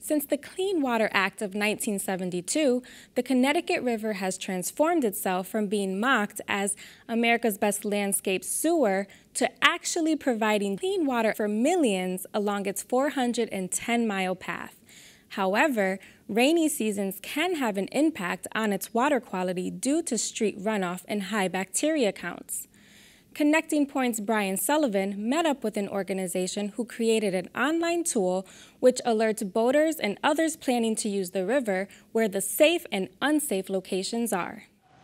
Since the Clean Water Act of 1972, the Connecticut River has transformed itself from being mocked as America's best landscape sewer to actually providing clean water for millions along its 410-mile path. However, rainy seasons can have an impact on its water quality due to street runoff and high bacteria counts. Connecting Point's Brian Sullivan met up with an organization who created an online tool which alerts boaters and others planning to use the river where the safe and unsafe locations are.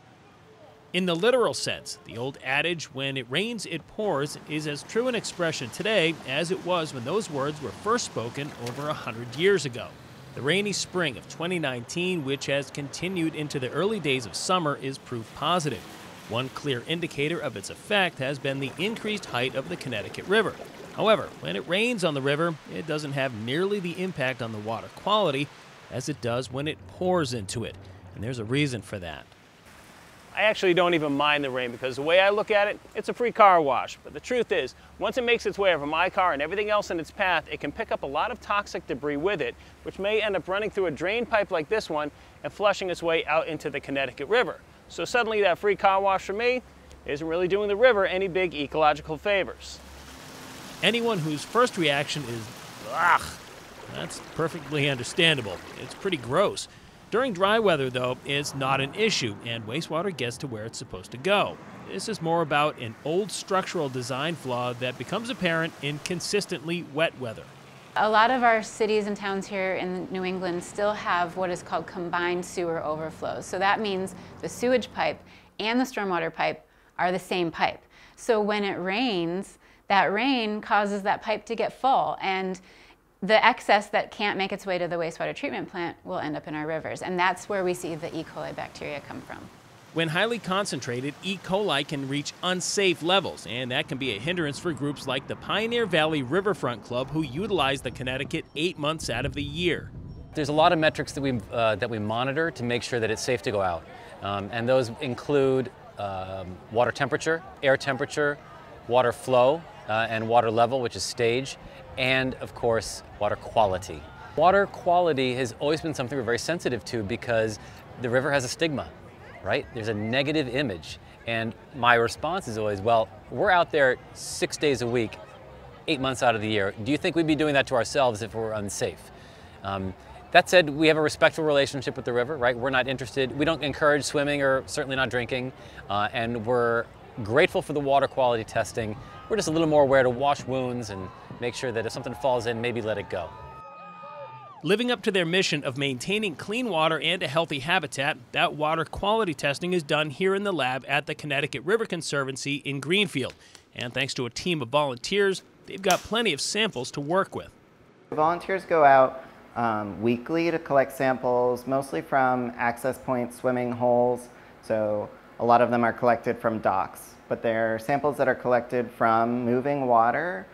In the literal sense, the old adage, when it rains, it pours, is as true an expression today as it was when those words were first spoken over 100 years ago. The rainy spring of 2019, which has continued into the early days of summer, is proof positive. One clear indicator of its effect has been the increased height of the Connecticut River. However, when it rains on the river, it doesn't have nearly the impact on the water quality as it does when it pours into it. And there's a reason for that. I actually don't even mind the rain because the way I look at it, it's a free car wash. But the truth is, once it makes its way over my car and everything else in its path, it can pick up a lot of toxic debris with it, which may end up running through a drain pipe like this one and flushing its way out into the Connecticut River. So suddenly that free car wash for me isn't really doing the river any big ecological favors. Anyone whose first reaction is, ugh, that's perfectly understandable. It's pretty gross. During dry weather, though, it's not an issue, and wastewater gets to where it's supposed to go. This is more about an old structural design flaw that becomes apparent in consistently wet weather. A lot of our cities and towns here in New England still have what is called combined sewer overflows. So that means the sewage pipe and the stormwater pipe are the same pipe. So when it rains, that rain causes that pipe to get full, and the excess that can't make its way to the wastewater treatment plant will end up in our rivers. And that's where we see the E. coli bacteria come from. When highly concentrated, E. coli can reach unsafe levels, and that can be a hindrance for groups like the Pioneer Valley Riverfront Club, who utilize the Connecticut 8 months out of the year. There's a lot of metrics that we monitor to make sure that it's safe to go out. And those include water temperature, air temperature, water flow, and water level, which is stage, and of course, water quality. Water quality has always been something we're very sensitive to because the river has a stigma, right? There's a negative image. And my response is always, well, we're out there 6 days a week, 8 months out of the year. Do you think we'd be doing that to ourselves if we're unsafe? That said, we have a respectful relationship with the river, right? We're not interested, we don't encourage swimming or certainly not drinking, and we're grateful for the water quality testing. We're just a little more aware to wash wounds and make sure that if something falls in, maybe let it go. Living up to their mission of maintaining clean water and a healthy habitat, that water quality testing is done here in the lab at the Connecticut River Conservancy in Greenfield. And thanks to a team of volunteers, they've got plenty of samples to work with. Volunteers go out weekly to collect samples, mostly from access point swimming holes. So a lot of them are collected from docks, but they're samples that are collected from moving water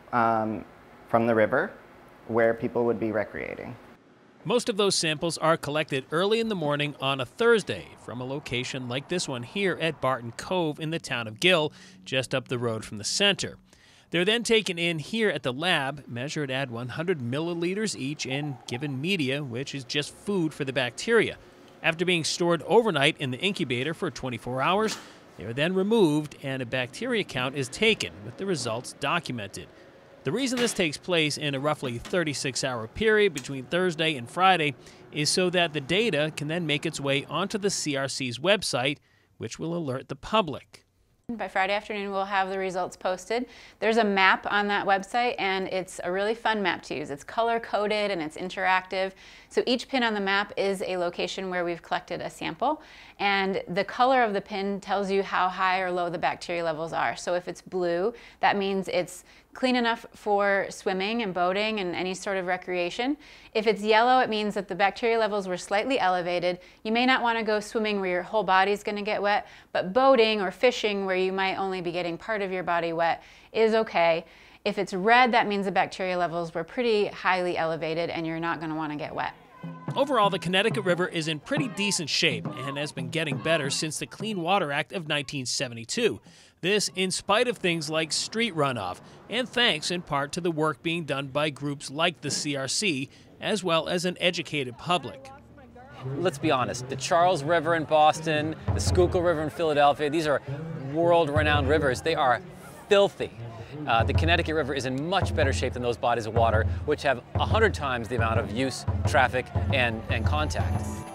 from the river where people would be recreating. Most of those samples are collected early in the morning on a Thursday from a location like this one here at Barton Cove in the town of Gill, just up the road from the center. They're then taken in here at the lab, measured at 100 milliliters each, and given media, which is just food for the bacteria. After being stored overnight in the incubator for 24 hours, they are then removed and a bacteria count is taken, with the results documented. The reason this takes place in a roughly 36-hour period between Thursday and Friday is so that the data can then make its way onto the CRC's website, which will alert the public. By Friday afternoon, we'll have the results posted. There's a map on that website, and it's a really fun map to use. It's color-coded and it's interactive. So each pin on the map is a location where we've collected a sample, and the color of the pin tells you how high or low the bacteria levels are. So if it's blue, that means it's clean enough for swimming and boating and any sort of recreation. If it's yellow, it means that the bacteria levels were slightly elevated. You may not want to go swimming where your whole body's going to get wet, but boating or fishing where you might only be getting part of your body wet is okay. If it's red, that means the bacteria levels were pretty highly elevated and you're not going to want to get wet. Overall, the Connecticut River is in pretty decent shape and has been getting better since the Clean Water Act of 1972. This in spite of things like street runoff, and thanks in part to the work being done by groups like the CRC as well as an educated public. Let's be honest, the Charles River in Boston, the Schuylkill River in Philadelphia, these are world-renowned rivers. They are filthy. The Connecticut River is in much better shape than those bodies of water, which have 100 times the amount of use, traffic, and contact.